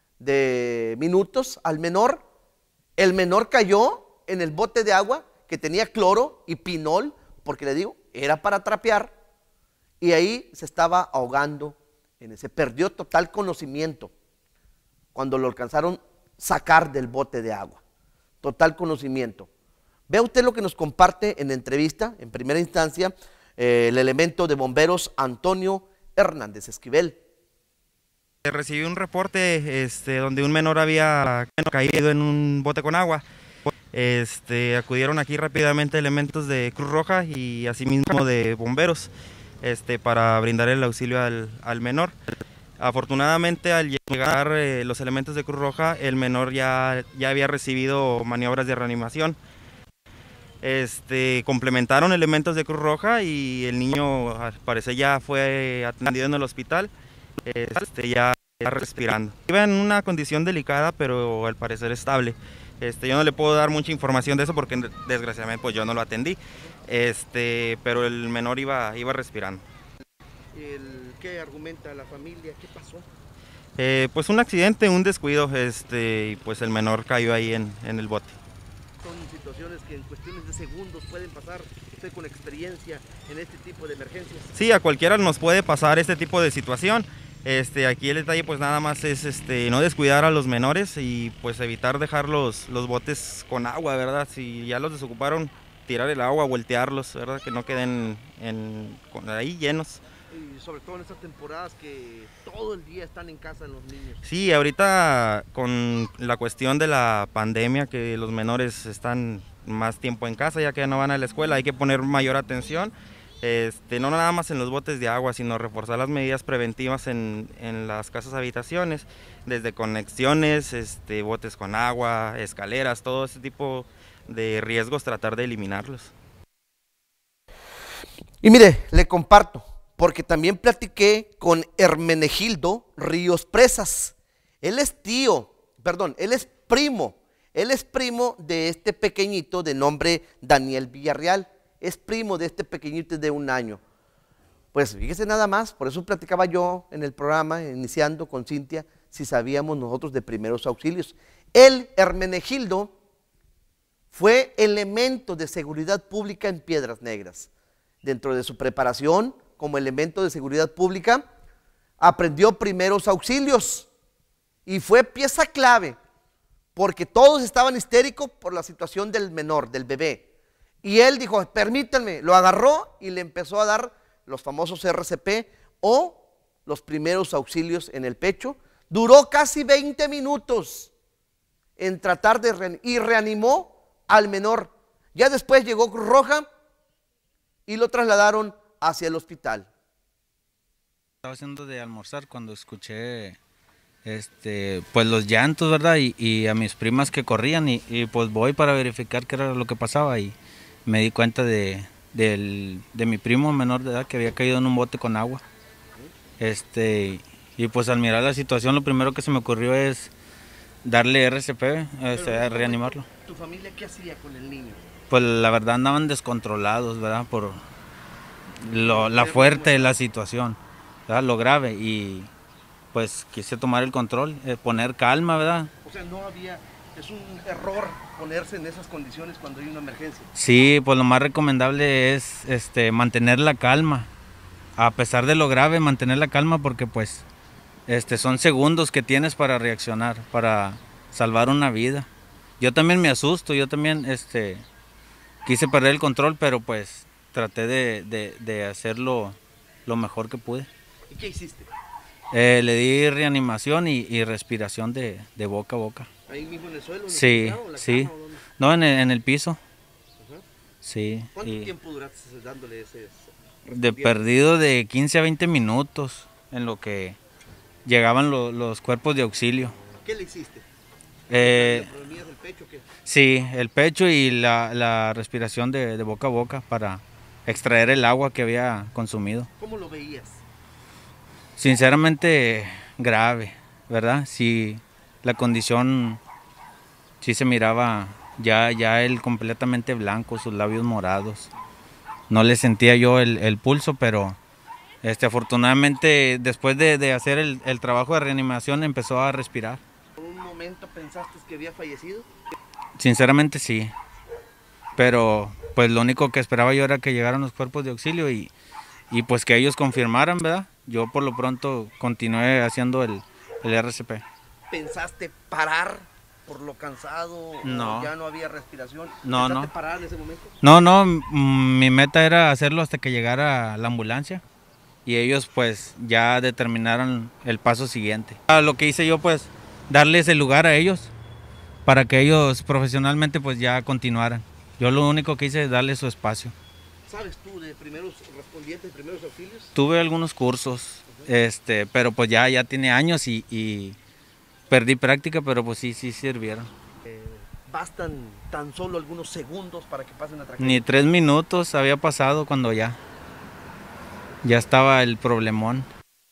de minutos al menor. El menor cayó en el bote de agua que tenía cloro y pinol, porque le digo, era para trapear, y ahí se estaba ahogando, en ese, perdió total conocimiento cuando lo alcanzaron a sacar del bote de agua, total conocimiento. Vea usted lo que nos comparte en entrevista, en primera instancia, eh, el elemento de bomberos Antonio Hernández Esquivel. Recibí un reporte este, donde un menor había caído en un bote con agua. Este, acudieron aquí rápidamente elementos de Cruz Roja y asimismo de bomberos este, para brindar el auxilio al, al menor. Afortunadamente, al llegar eh, los elementos de Cruz Roja, el menor ya, ya había recibido maniobras de reanimación. Este, complementaron elementos de Cruz Roja y el niño al parecer ya fue atendido en el hospital. Este, ya está respirando. Iba en una condición delicada, pero al parecer estable. Este, yo no le puedo dar mucha información de eso porque desgraciadamente pues yo no lo atendí. Este, pero el menor iba, iba respirando. El, ¿Qué argumenta la familia? ¿Qué pasó? Eh, pues un accidente, un descuido, este, y pues el menor cayó ahí en, en el bote. Son situaciones que en cuestiones de segundos pueden pasar. Usted con experiencia en este tipo de emergencias. Sí, a cualquiera nos puede pasar este tipo de situación. Este, aquí el detalle pues nada más es este, no descuidar a los menores y pues evitar dejar los, los botes con agua, ¿verdad? Si ya los desocuparon, tirar el agua, voltearlos, ¿verdad? Que no queden en, ahí llenos. Y sobre todo en estas temporadas que todo el día están en casa los niños. Sí, ahorita con la cuestión de la pandemia, que los menores están más tiempo en casa ya que no van a la escuela, hay que poner mayor atención. Este, no nada más en los botes de agua, sino reforzar las medidas preventivas en, en las casas habitaciones, desde conexiones, este, botes con agua, escaleras, todo ese tipo de riesgos, tratar de eliminarlos. Y mire, le comparto, porque también platiqué con Hermenegildo Ríos Presas. Él es tío, perdón, él es primo, él es primo de este pequeñito de nombre Daniel Villarreal. Es primo de este pequeñito de un año. Pues fíjese nada más, por eso platicaba yo en el programa, iniciando con Cintia, si sabíamos nosotros de primeros auxilios. Él, Hermenegildo, fue elemento de seguridad pública en Piedras Negras. Dentro de su preparación como elemento de seguridad pública, aprendió primeros auxilios y fue pieza clave, porque todos estaban histéricos por la situación del menor, del bebé. Y él dijo, permítanme, lo agarró y le empezó a dar los famosos R C P o los primeros auxilios en el pecho. Duró casi veinte minutos en tratar de reanimar y reanimó al menor. Ya después llegó Cruz Roja y lo trasladaron hacia el hospital. Estaba haciendo de almorzar cuando escuché este, pues los llantos, ¿verdad? Y, y a mis primas que corrían y, y pues voy para verificar qué era lo que pasaba y me di cuenta de, de, de mi primo menor de edad que había caído en un bote con agua. Este, y pues al mirar la situación lo primero que se me ocurrió es darle R C P, este, reanimarlo. ¿Tu familia qué hacía con el niño? Pues la verdad andaban descontrolados, ¿verdad? Por, lo, la fuerte de la situación, ¿verdad? Lo grave, y pues quise tomar el control, eh, poner calma, ¿verdad? O sea, no había, es un error ponerse en esas condiciones cuando hay una emergencia. Sí, pues lo más recomendable es este, mantener la calma, a pesar de lo grave, mantener la calma, porque pues este, son segundos que tienes para reaccionar, para salvar una vida. Yo también me asusto, yo también este, quise perder el control, pero pues traté de, de, de hacerlo lo mejor que pude. ¿Y qué hiciste? Eh, le di reanimación y, y respiración de, de boca a boca. ¿Ahí mismo en el suelo? ¿En el Sí, sentado, en la sí. cama, o dónde? No, en el, en el piso. Ajá. Sí. ¿Cuánto y tiempo duraste dándole ese? de perdido de quince a veinte minutos en lo que llegaban lo- los cuerpos de auxilio. ¿Qué le hiciste? Eh, ¿Le prendías el pecho o qué? sí, el pecho y la, la respiración de, de boca a boca para extraer el agua que había consumido. ¿Cómo lo veías? Sinceramente grave, ¿verdad? Sí, la condición sí se miraba ya, ya él completamente blanco, sus labios morados. No le sentía yo el, el pulso, pero este, afortunadamente después de, de hacer el, el trabajo de reanimación empezó a respirar. ¿Por un momento pensaste que había fallecido? Sinceramente sí, pero pues lo único que esperaba yo era que llegaran los cuerpos de auxilio y, y pues que ellos confirmaran, ¿verdad? Yo por lo pronto continué haciendo el, el R C P. ¿Pensaste parar por lo cansado? No. ¿O ya no había respiración? No, ¿Pensaste no. parar en ese momento? No, no, mm, mi meta era hacerlo hasta que llegara la ambulancia y ellos pues ya determinaron el paso siguiente. Ah, Lo que hice yo pues darles el lugar a ellos para que ellos profesionalmente pues ya continuaran. Yo lo único que hice es darles su espacio. ¿Sabes tú de primeros respondientes, primeros auxilios? Tuve algunos cursos, este, pero pues ya, ya tiene años y, y perdí práctica, pero pues sí, sí sirvieron. Eh, ¿Bastan tan solo algunos segundos para que pase una tragedia? Ni tres minutos había pasado cuando ya, ya estaba el problemón.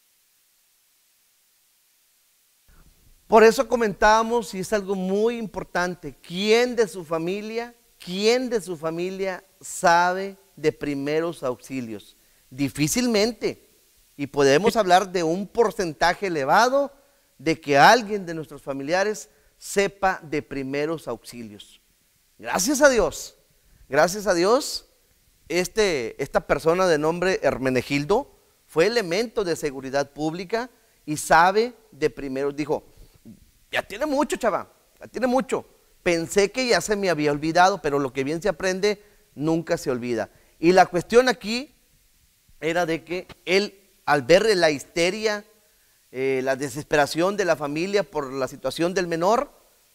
Por eso comentábamos, y es algo muy importante, ¿quién de su familia, quién de su familia sabe de primeros auxilios? Difícilmente. Y podemos hablar de un porcentaje elevado de que alguien de nuestros familiares sepa de primeros auxilios. Gracias a Dios, gracias a Dios, este, esta persona de nombre Hermenegildo fue elemento de seguridad pública y sabe de primeros. Dijo, ya tiene mucho, chava, ya tiene mucho. Pensé que ya se me había olvidado, pero lo que bien se aprende nunca se olvida. Y la cuestión aquí era de que él, al ver la histeria, eh, la desesperación de la familia por la situación del menor,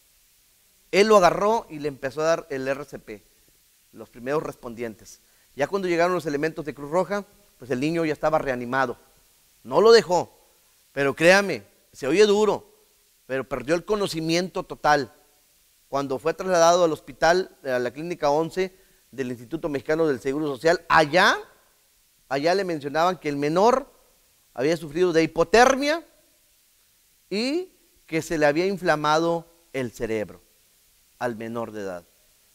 él lo agarró y le empezó a dar el R C P, los primeros respondientes. Ya cuando llegaron los elementos de Cruz Roja, pues el niño ya estaba reanimado. No lo dejó, pero créame, se oye duro, pero perdió el conocimiento total. Cuando fue trasladado al hospital, a la clínica once del Instituto Mexicano del Seguro Social, allá, allá le mencionaban que el menor había sufrido de hipotermia y que se le había inflamado el cerebro al menor de edad.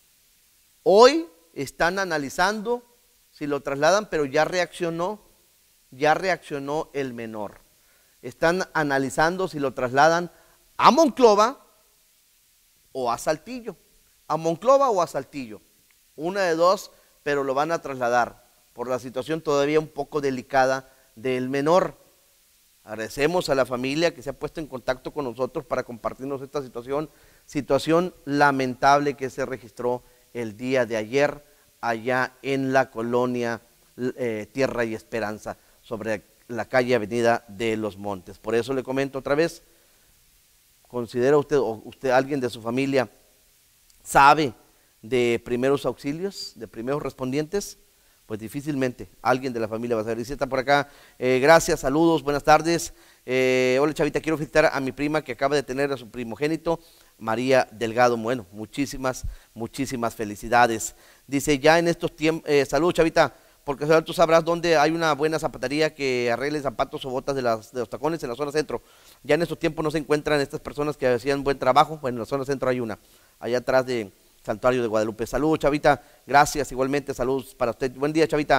Hoy están analizando si lo trasladan, pero ya reaccionó, ya reaccionó el menor. Están analizando si lo trasladan a Monclova o a Saltillo, a Monclova o a Saltillo, una de dos, pero lo van a trasladar por la situación todavía un poco delicada del menor. Agradecemos a la familia que se ha puesto en contacto con nosotros para compartirnos esta situación, situación lamentable que se registró el día de ayer allá en la colonia eh, Tierra y Esperanza, sobre la calle Avenida de los Montes. Por eso le comento otra vez, ¿considera usted o usted, alguien de su familia, sabe de primeros auxilios, de primeros respondientes? Pues difícilmente alguien de la familia va a saber. Dice, está por acá, eh, gracias, saludos, buenas tardes. Eh, hola Chavita, quiero felicitar a mi prima que acaba de tener a su primogénito, María Delgado. Bueno, muchísimas, muchísimas felicidades. Dice, ya en estos tiempos, eh, saludos Chavita, porque tú sabrás dónde hay una buena zapatería que arregle zapatos o botas de, las, de los tacones en la zona centro. Ya en estos tiempos no se encuentran estas personas que hacían buen trabajo. Bueno, en la zona centro hay una, allá atrás de Santuario de Guadalupe. Saludos Chavita, gracias, igualmente, saludos para usted. Buen día Chavita.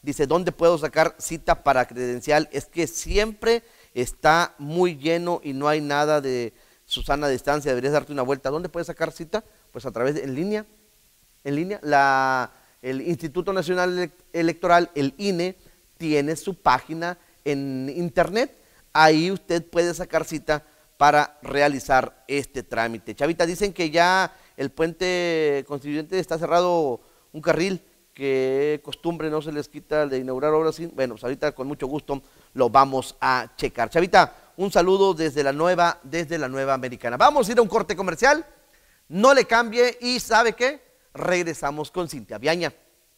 Dice, ¿dónde puedo sacar cita para credencial? Es que siempre está muy lleno y no hay nada de Susana Distancia. Deberías darte una vuelta. ¿Dónde puedes sacar cita? Pues a través de, en línea. En línea. La, el Instituto Nacional Electoral, el I N E, tiene su página en internet. Ahí usted puede sacar cita para realizar este trámite. Chavita, dicen que ya el puente Constituyente está cerrado un carril, que costumbre no se les quita de inaugurar obras. Bueno, pues ahorita con mucho gusto lo vamos a checar. Chavita, un saludo desde la nueva, desde la nueva Americana. Vamos a ir a un corte comercial, no le cambie y ¿sabe qué? Regresamos con Cintia Viaña.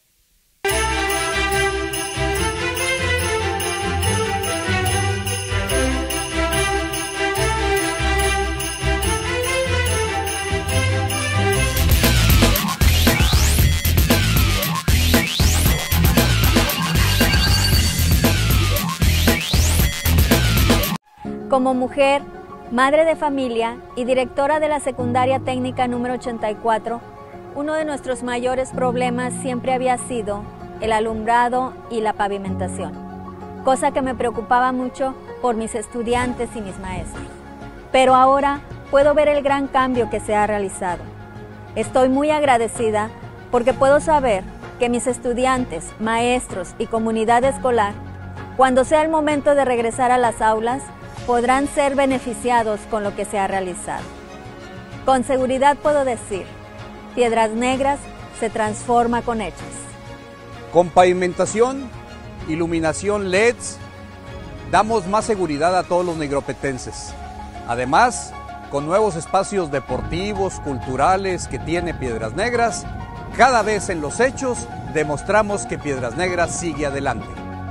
Como mujer, madre de familia y directora de la secundaria técnica número ochenta y cuatro, uno de nuestros mayores problemas siempre había sido el alumbrado y la pavimentación, cosa que me preocupaba mucho por mis estudiantes y mis maestros. Pero ahora puedo ver el gran cambio que se ha realizado. Estoy muy agradecida porque puedo saber que mis estudiantes, maestros y comunidad escolar, cuando sea el momento de regresar a las aulas, podrán ser beneficiados con lo que se ha realizado. Con seguridad puedo decir, Piedras Negras se transforma con hechos. Con pavimentación, iluminación L E Ds, damos más seguridad a todos los negropetenses. Además, con nuevos espacios deportivos, culturales que tiene Piedras Negras, cada vez en los hechos demostramos que Piedras Negras sigue adelante.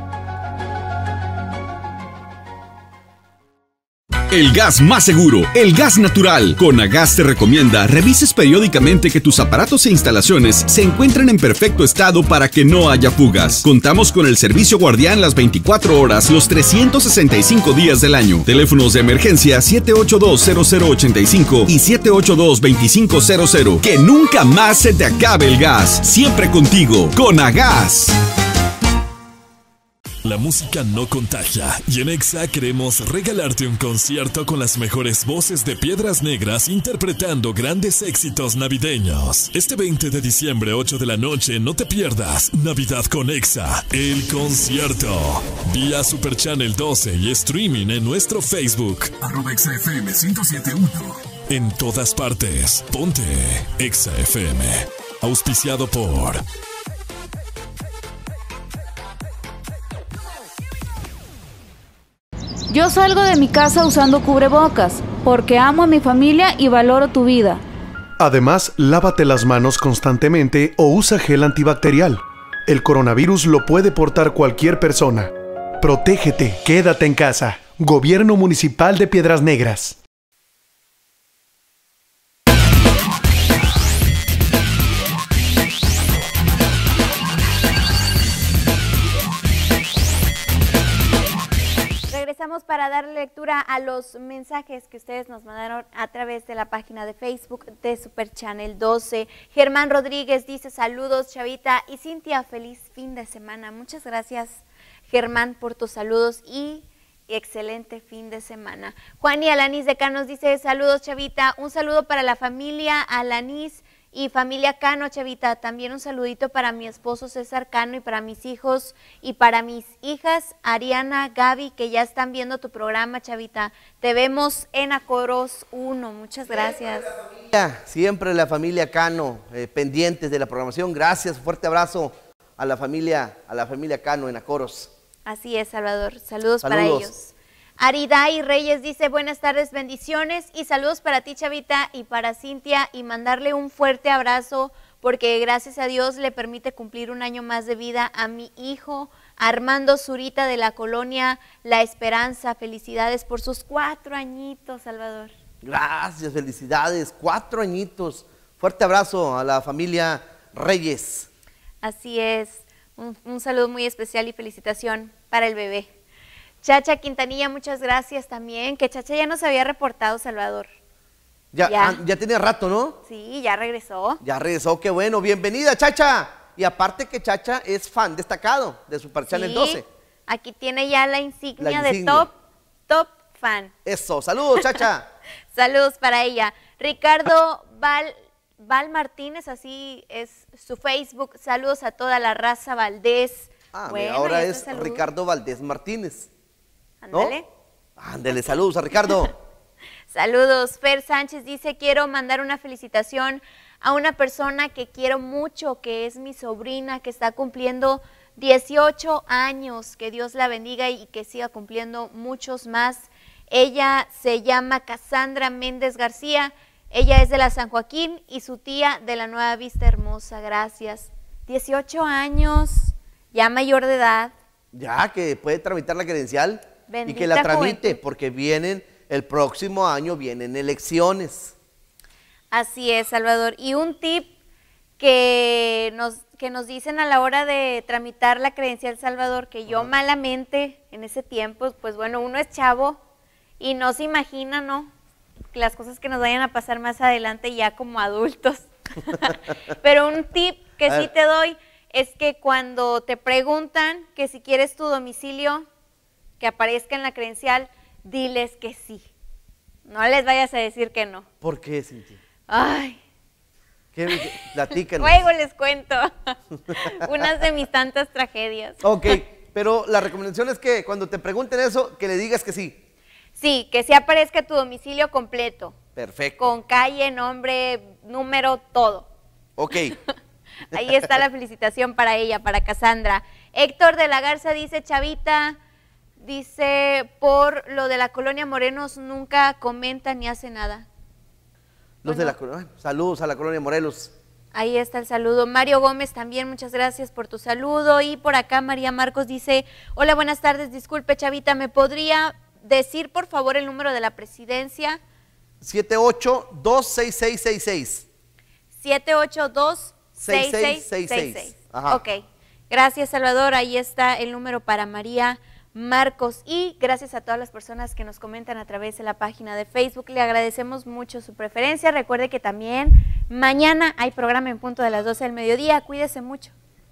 El gas más seguro, el gas natural. Conagas te recomienda revises periódicamente que tus aparatos e instalaciones se encuentren en perfecto estado para que no haya fugas. Contamos con el servicio guardián las veinticuatro horas, los trescientos sesenta y cinco días del año. Teléfonos de emergencia siete ocho dos, cero cero ocho cinco y siete ocho dos, dos cinco cero cero. Que nunca más se te acabe el gas. Siempre contigo, Conagas. La música no contagia y en Exa queremos regalarte un concierto con las mejores voces de Piedras Negras interpretando grandes éxitos navideños. Este veinte de diciembre, ocho de la noche, no te pierdas Navidad con Exa, el concierto. Vía Super Channel doce y streaming en nuestro Facebook. Arroba Exa F M ciento siete punto uno. En todas partes, ponte Exa F M. Auspiciado por... Yo salgo de mi casa usando cubrebocas, porque amo a mi familia y valoro tu vida. Además, lávate las manos constantemente o usa gel antibacterial. El coronavirus lo puede portar cualquier persona. Protégete, quédate en casa. Gobierno Municipal de Piedras Negras. Regresamos para darle lectura a los mensajes que ustedes nos mandaron a través de la página de Facebook de Super Channel doce. Germán Rodríguez dice saludos, Chavita y Cintia, feliz fin de semana. Muchas gracias, Germán, por tus saludos y excelente fin de semana. Juan y Alanis de Canos dice saludos, Chavita, un saludo para la familia Alanis y familia Cano, Chavita, también un saludito para mi esposo César Cano y para mis hijos y para mis hijas Ariana, Gaby, que ya están viendo tu programa, Chavita. Te vemos en Acoros uno, muchas gracias. Siempre la familia Cano, eh, pendientes de la programación. Gracias, fuerte abrazo a la familia, a la familia Cano en Acoros. Así es, Salvador, saludos, saludos. para ellos. Ariday Reyes dice buenas tardes, bendiciones y saludos para ti, Chavita, y para Cintia, y mandarle un fuerte abrazo porque gracias a Dios le permite cumplir un año más de vida a mi hijo Armando Zurita de la colonia La Esperanza. Felicidades por sus cuatro añitos, Salvador. Gracias, felicidades, cuatro añitos. Fuerte abrazo a la familia Reyes. Así es, un, un saludo muy especial y felicitación para el bebé. Chacha Quintanilla, muchas gracias también, que Chacha ya nos había reportado, Salvador. Ya, ya. Ah, ya tenía rato, ¿no? Sí, ya regresó. Ya regresó, qué bueno, bienvenida, Chacha. Y aparte que Chacha es fan destacado de Super Channel Sí, doce. Aquí tiene ya la insignia, La insignia. de top, top fan. Eso, saludos, Chacha. Saludos para ella. Ricardo Val, Val Martínez, así es su Facebook. Saludos a toda la raza Valdés. Ah, Bueno, ahora ya es te saludo. Ricardo Valdés Martínez. ¿no? Ándale. Ándele, saludos a Ricardo. Saludos. Fer Sánchez dice, quiero mandar una felicitación a una persona que quiero mucho, que es mi sobrina, que está cumpliendo dieciocho años. Que Dios la bendiga y que siga cumpliendo muchos más. Ella se llama Cassandra Méndez García. Ella es de la San Joaquín y su tía de la Nueva Vista Hermosa. Gracias. dieciocho años, ya mayor de edad. Ya, que puede tramitar la credencial Bendita y que la tramite, juventud. porque vienen, el próximo año vienen elecciones. Así es, Salvador. Y un tip que nos, que nos dicen a la hora de tramitar la credencial, Salvador, que yo malamente en ese tiempo, pues bueno, uno es chavo y no se imagina, ¿no?, las cosas que nos vayan a pasar más adelante ya como adultos. Pero un tip que A sí ver. te doy es que cuando te preguntan que si quieres tu domicilio que aparezca en la credencial, diles que sí. No les vayas a decir que no. ¿Por qué, Cintia? Ay, ¿Qué? Platícanos. luego les cuento unas de mis tantas tragedias. Ok, pero la recomendación es que cuando te pregunten eso, que le digas que sí. Sí, que sí aparezca tu domicilio completo, Perfecto. con calle, nombre, número, todo. Ok. Ahí está la felicitación para ella, para Cassandra. Héctor de la Garza dice, Chavita, dice, por lo de la colonia Morenos nunca comenta ni hace nada. Los de la colonia, saludos a la colonia Morelos. Ahí está el saludo. Mario Gómez también, muchas gracias por tu saludo. Y por acá María Marcos dice, hola, buenas tardes, disculpe, Chavita, ¿me podría decir por favor el número de la presidencia? siete ocho dos seis seis seis seis. siete ocho dos seis seis seis seis. Ajá. Ok, gracias Salvador, ahí está el número para María Marcos y gracias a todas las personas que nos comentan a través de la página de Facebook, le agradecemos mucho su preferencia. Recuerde que también mañana hay programa en punto de las doce del mediodía, cuídese mucho.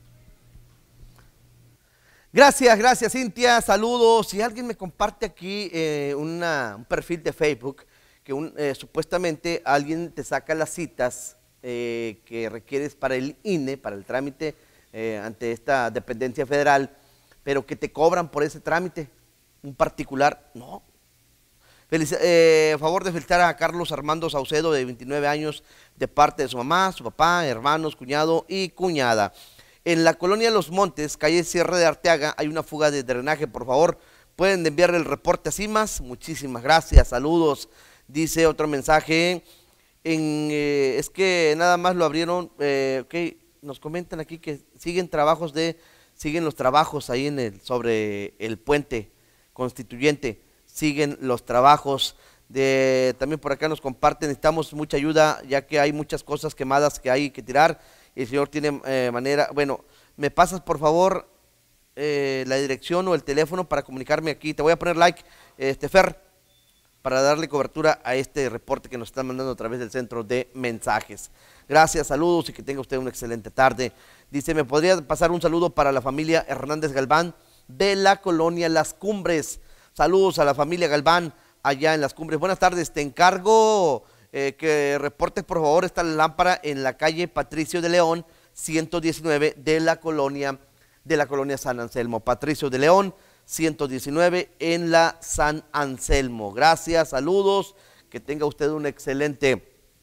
Gracias, gracias Cintia, saludos. Si alguien me comparte aquí eh, una, un perfil de Facebook, que un, eh, supuestamente alguien te saca las citas eh, que requieres para el I N E, para el trámite eh, ante esta dependencia federal, pero que te cobran por ese trámite, un particular, no. Felici eh, favor de felicitar a Carlos Armando Saucedo, de veintinueve años, de parte de su mamá, su papá, hermanos, cuñado y cuñada. En la colonia Los Montes, calle Sierra de Arteaga, hay una fuga de drenaje, por favor, pueden enviarle el reporte a CIMAS, muchísimas gracias, saludos. Dice otro mensaje, en, eh, es que nada más lo abrieron, eh, ok, nos comentan aquí que siguen trabajos de, siguen los trabajos ahí en el, sobre el puente constituyente, siguen los trabajos de, también por acá nos comparten, necesitamos mucha ayuda ya que hay muchas cosas quemadas que hay que tirar. El señor tiene eh, manera, bueno, me pasas por favor eh, la dirección o el teléfono para comunicarme aquí. Te voy a poner like, este Fer, para darle cobertura a este reporte que nos están mandando a través del centro de mensajes. Gracias, saludos y que tenga usted una excelente tarde. Dice, ¿me podría pasar un saludo para la familia Hernández Galván de la colonia Las Cumbres? Saludos a la familia Galván allá en Las Cumbres. Buenas tardes, te encargo Eh, que reportes por favor esta lámpara en la calle Patricio de León ciento diecinueve de la colonia de la colonia San Anselmo. Patricio de León ciento diecinueve en la San Anselmo. Gracias, saludos, que tenga usted una excelente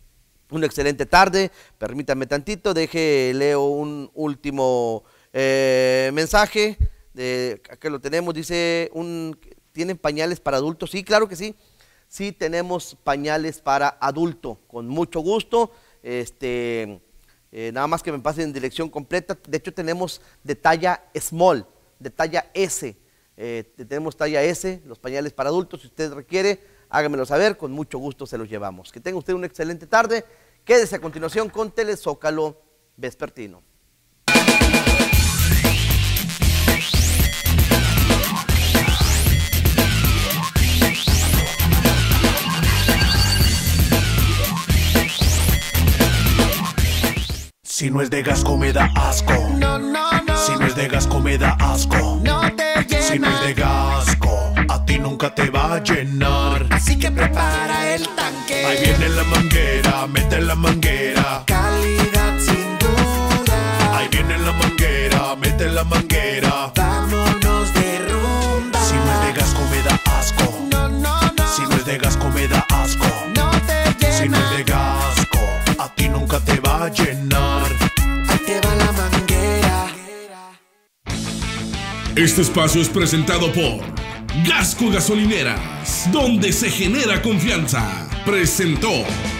una excelente tarde. Permítame tantito, deje leo un último eh, mensaje. De, acá lo tenemos, dice un ¿tienen pañales para adultos? Sí, claro que sí. Sí tenemos pañales para adulto, con mucho gusto, este, eh, nada más que me pasen en dirección completa. De hecho tenemos de talla small, de talla S, eh, tenemos talla S, los pañales para adultos. Si usted requiere, hágamelo saber, con mucho gusto se los llevamos. Que tenga usted una excelente tarde, quédese a continuación con Telezócalo Vespertino. Si no es de Gasco me da asco. No, no, no. Si no es de Gasco me da asco. No te llena. Si no es de Gasco, a ti nunca te va a llenar. Así que prepara el tanque. Ahí viene la manguera, mete la manguera. Calidad sin duda. Ahí viene la manguera, mete la manguera. Vámonos de rumba. Si no es de Gasco me da asco. No, no, no. Si no es de Gasco me da asco. No te llena. Si no es de Gasco, a ti nunca te va a llenar. Ahí te va la manguera. Este espacio es presentado por Gasco Gasolineras, donde se genera confianza. Presentó.